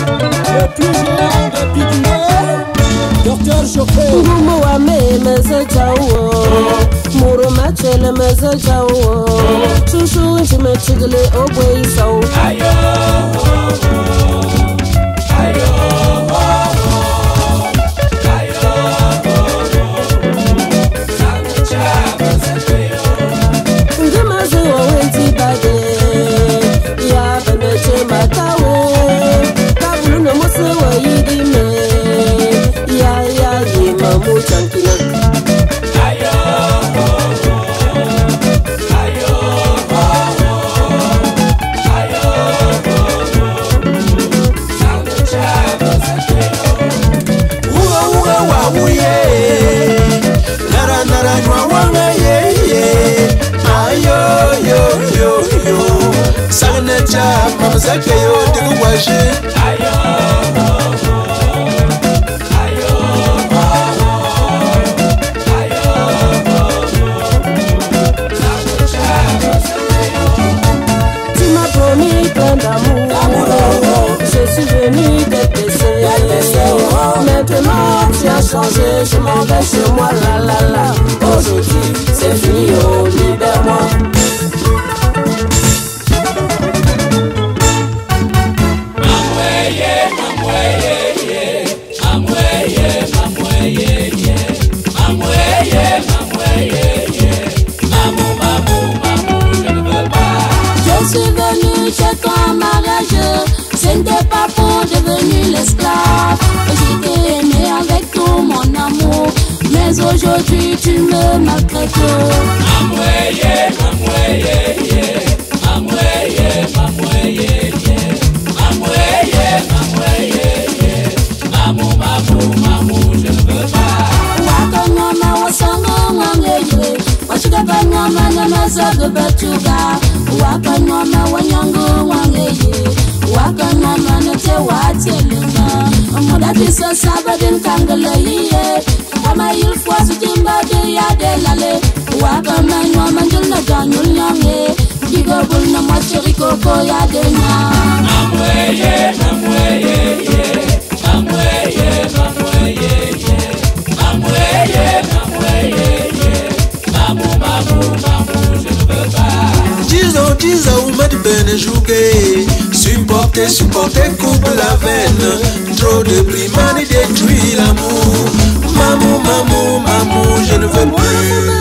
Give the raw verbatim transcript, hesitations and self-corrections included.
Le plus géant de Pygmée, Docteur Chauffeur. Ngumu wa me meze jawo, muru machele meze jawo. Chushu nchime chigile ogwe isau. Ayo, ayo, ayo, Sanacha Mazakeyo. Ngemaze wa wenti bade, ya beneche matawe. Kabulu no mose wa yidime, ya ya yima muchankina. Ayo, ayo, ayo, Sanacha Mazakeyo. Uga uga wa uye, nara nara nywa wanga ye ye. Ayo yo yo yo, Sanacha Mazakeyo digu waje. Ayo, ayo, ayo, Sanacha Mazakeyo. Tu m'as promis plein d'amour, je suis venu te blesser. Maintenant tu as changé, je m'en vais chez moi, la la la. Aujourd'hui c'est fini, oh libère-moi. Mamweye, mamweye, mamweye, mamweye, mamweye, mamweye, mamou, mamou, mamou, je ne veux pas. Je suis venu chez toi en mariage, ce n'était pas pour devenir l'esclave. J'étais aimé avec tout mon amour, mais aujourd'hui tu me maltraites. Mamweye, mamweye, mamweye, mamweye, mamweye, mamweye, mamou, mamou, mamou, je ne veux pas. Wakanyama wasango wangeye, wachikapanyama nyamazaga batuga. Wakanyama wanyango wangeye, wakanyama nete watelema. Mudati so sabadin kangalaye, kama ilfwa sutimba de ya de lale. Wakamanywa manjul na ganyul nyange, digobul na machiri koko ya de nya. Mamweye, mamweye, mamweye, mamweye, mamweye, mamweye, mamou, mamou, mamou, je ne veux pas. Dix ans, dix ans, où m'a dit ben jouer. Supporter, supporter, coupe la veine. Trop de brimani détruit l'amour. Mamou, mamou, mamou, je ne veux plus.